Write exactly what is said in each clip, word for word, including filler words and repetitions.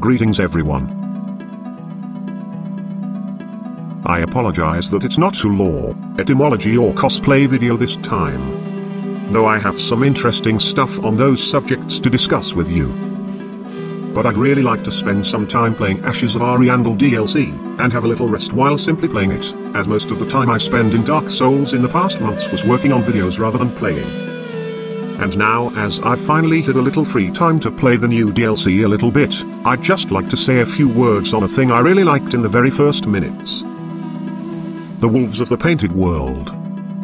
Greetings everyone. I apologize that it's not a lore, etymology or cosplay video this time. Though I have some interesting stuff on those subjects to discuss with you. But I'd really like to spend some time playing Ashes of Ariandel D L C, and have a little rest while simply playing it, as most of the time I spend in Dark Souls in the past months was working on videos rather than playing. And now, as I've finally had a little free time to play the new D L C a little bit, I'd just like to say a few words on a thing I really liked in the very first minutes. The Wolves of the Painted World.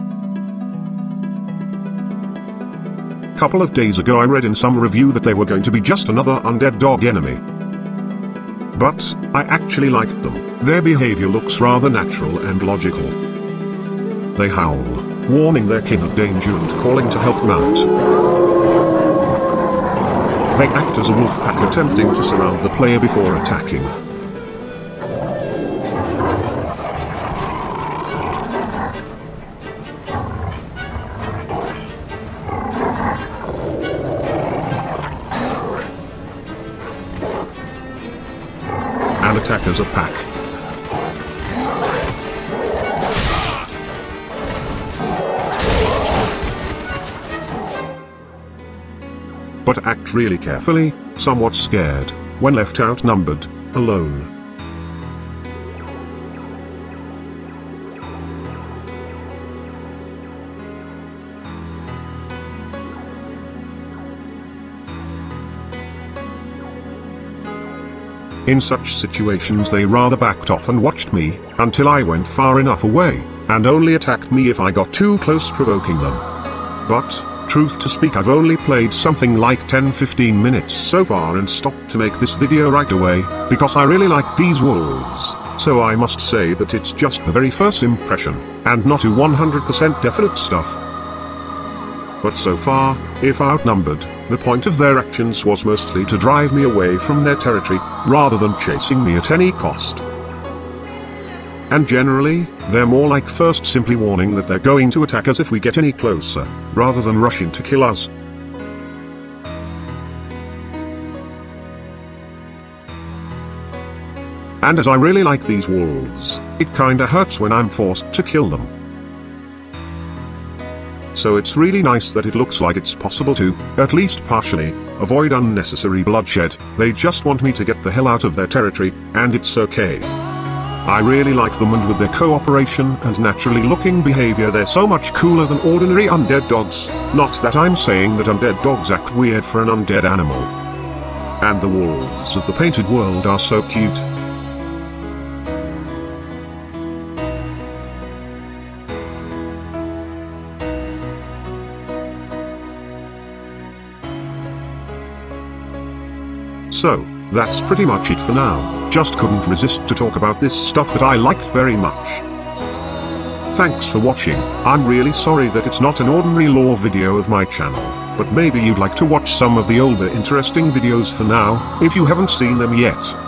Couple of days ago I read in some review that they were going to be just another undead dog enemy. But, I actually liked them. Their behavior looks rather natural and logical. They howl, warning their kin of danger and calling to help them out. They act as a wolf pack attempting to surround the player before attacking. And attack as a pack. But act really carefully, somewhat scared, when left outnumbered, alone. In such situations they rather backed off and watched me, until I went far enough away, and only attacked me if I got too close, provoking them. But, truth to speak, I've only played something like ten to fifteen minutes so far and stopped to make this video right away, because I really like these wolves, so I must say that it's just the very first impression, and not a one hundred percent definite stuff. But so far, if outnumbered, the point of their actions was mostly to drive me away from their territory, rather than chasing me at any cost. And generally, they're more like first simply warning that they're going to attack us if we get any closer, rather than rushing to kill us. And as I really like these wolves, it kinda hurts when I'm forced to kill them. So it's really nice that it looks like it's possible to, at least partially, avoid unnecessary bloodshed. They just want me to get the hell out of their territory, and it's okay. I really like them, and with their cooperation and naturally looking behavior they're so much cooler than ordinary undead dogs. Not that I'm saying that undead dogs act weird for an undead animal. And the wolves of the painted world are so cute. So, that's pretty much it for now. Just couldn't resist to talk about this stuff that I liked very much. Thanks for watching. I'm really sorry that it's not an ordinary lore video of my channel, but maybe you'd like to watch some of the older interesting videos for now, if you haven't seen them yet.